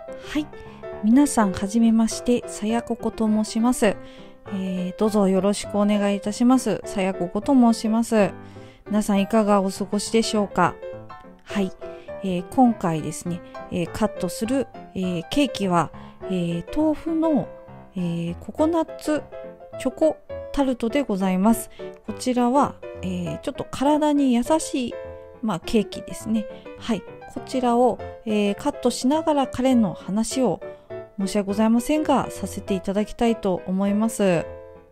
はい、皆さんはじめまして、さやここと申します。どうぞよろしくお願いいたします。さやここと申します。皆さんいかがお過ごしでしょうか。はい、今回ですね、カットする、ケーキは、豆腐の、ココナッツチョコタルトでございます。こちらは、ちょっと体に優しい、ケーキですね。はい、こちらを、カットしながら彼の話を申し訳ございませんがさせていただきたいと思います。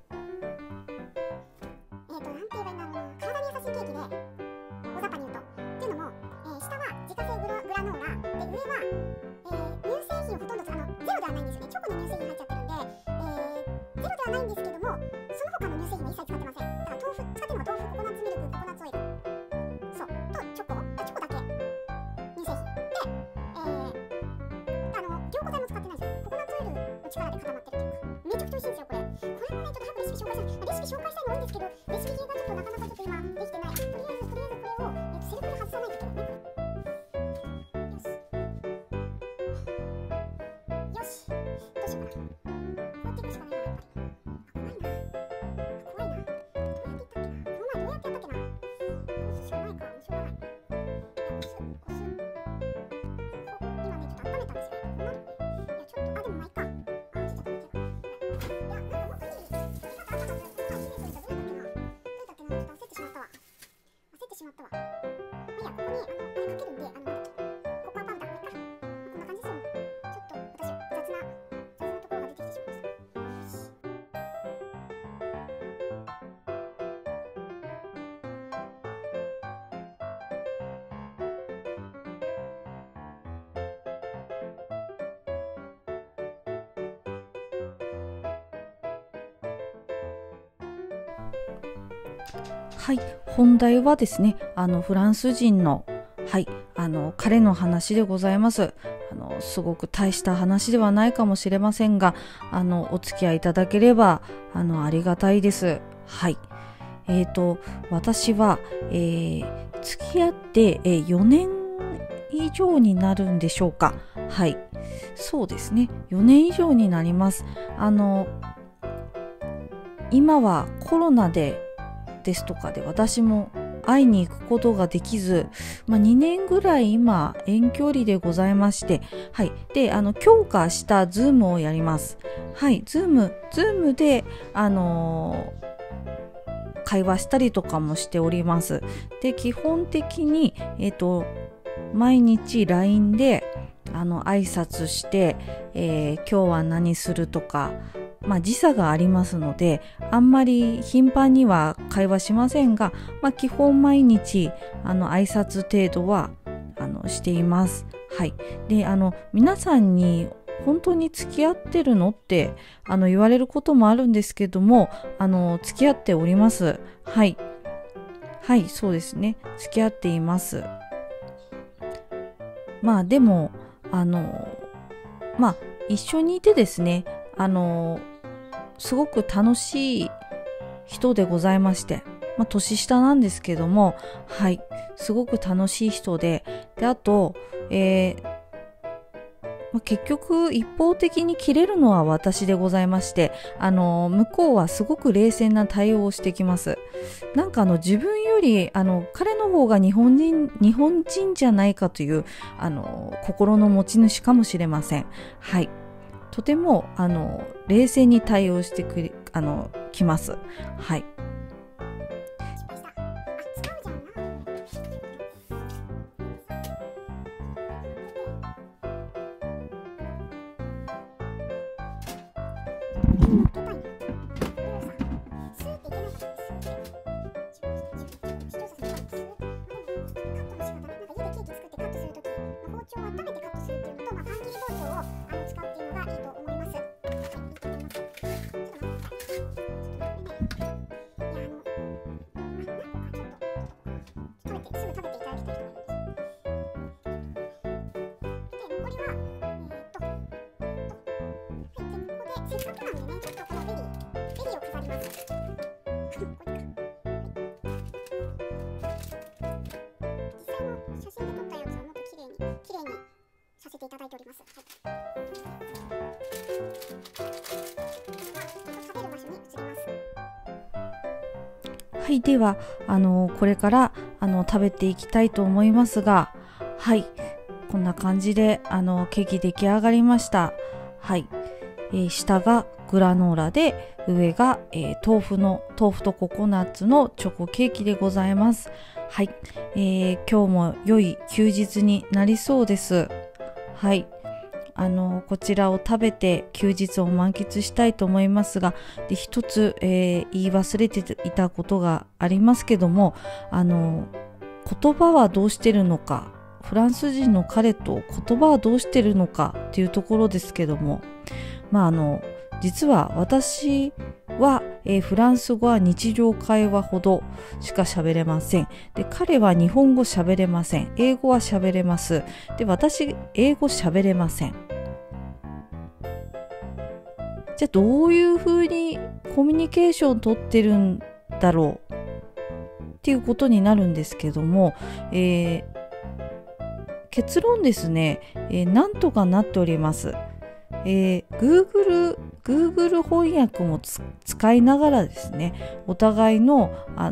力で固まってるというか、めちゃくちゃ美味しいんですよ、これ。これもね、ちょっと早くレシピ紹介したい。レシピ紹介したいの多いんですけど、レシピ系がちょっとなかなかちょっと今できてない。とりあえずこれを、セルフで外さないといけないね、よし。どうしようかな。こうやっていくしかないな、やっぱり。怖いな。どうやっていったっけな。この前どうやってやったっけな。しょうがないか、しょうがない。押す。今ね、ちょっと温めたんですよ。こうなるね。いや、ちょっと、でもまあいいか。しまったわ。まあ、いや、ここにあれかけるんで、ココアパウダーこれか。こんな感じですよ。ちょっと私、雑なところが出てきてしまいました。 はい、本題はですね、フランス人の、はい、彼の話でございます。すごく大した話ではないかもしれませんが、お付き合いいただければ、ありがたいです。はい。私は、付き合って、4年以上になるんでしょうか。はい。そうですね。4年以上になります。今はコロナですとかで私も会いに行くことができず、2年ぐらい今遠距離でございまして、はい。で、強化したズームをやります。はい。ズームで、会話したりとかもしております。で、基本的に、毎日 LINE で、挨拶して、今日は何するとか、時差がありますので、あんまり頻繁には会話しませんが、基本毎日、挨拶程度は、しています。はい。で、皆さんに、本当に付き合ってるのって、言われることもあるんですけども、付き合っております。はい。はい、そうですね。付き合っています。でも、一緒にいてですね、すごく楽しい人でございまして、年下なんですけども、はい、すごく楽しい人で、あと、結局一方的に切れるのは私でございまして、向こうはすごく冷静な対応をしてきます。なんか自分より彼の方が日本人じゃないかという心の持ち主かもしれません。はい。とても冷静に対応してきます。はい。 せっかくなんでね、ちょっとこのベリーを飾ります。実際の写真で撮ったやつはもっと綺麗に写せていただいております。食べる場所に移ります。 はい、ではこれから食べていきたいと思いますが、はい、こんな感じでケーキ出来上がりました。はい、下がグラノーラで、上が、豆腐とココナッツのチョコケーキでございます。はい、今日も良い休日になりそうです。はい、こちらを食べて休日を満喫したいと思いますが、で一つ、言い忘れていたことがありますけども、言葉はどうしてるのか、フランス人の彼と言葉はどうしてるのかっていうところですけども、実は私は、フランス語は日常会話ほどしか喋れません。で、彼は日本語喋れません。英語は喋れます。で、私、英語喋れません。じゃあ、どういうふうにコミュニケーションを取ってるんだろうっていうことになるんですけども、結論ですね、なんとかなっております。Google 翻訳も使いながらですね、お互いの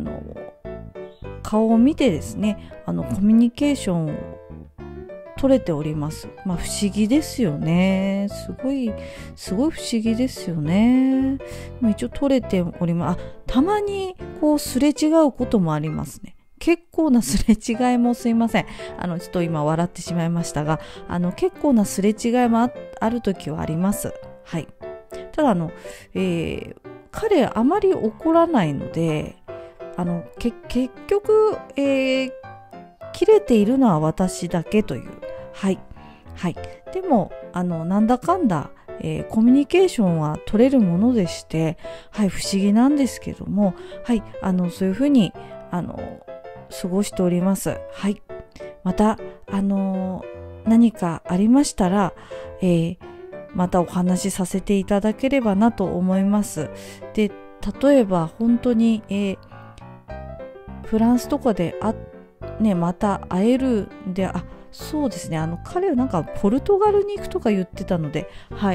顔を見てですね、コミュニケーションを取れております。不思議ですよね。すごい不思議ですよね。一応取れております。たまにこうすれ違うこともありますね。結構なすれ違いも、すいません。ちょっと今笑ってしまいましたが、結構なすれ違いもある時はあります。はい。ただ彼あまり怒らないので、結局、切れているのは私だけという。はい。はい。でも、なんだかんだ、コミュニケーションは取れるものでして、はい、不思議なんですけども、はい、そういうふうに、過ごしております。はい。また、何かありましたら、またお話しさせていただければなと思います。で、例えば本当に、フランスとかでまた会えるんで、そうですね、彼はなんかポルトガルに行くとか言ってたので、はい。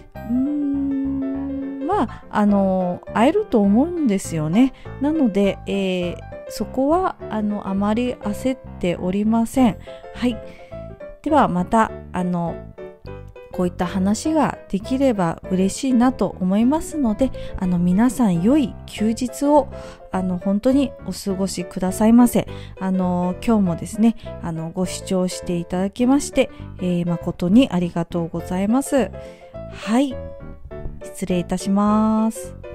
会えると思うんですよね。なので、そこはあまり焦っておりません。はい。ではまたこういった話ができれば嬉しいなと思いますので、皆さん良い休日を本当にお過ごしくださいませ。今日もですねご視聴していただきまして、誠にありがとうございます。はい。失礼いたします。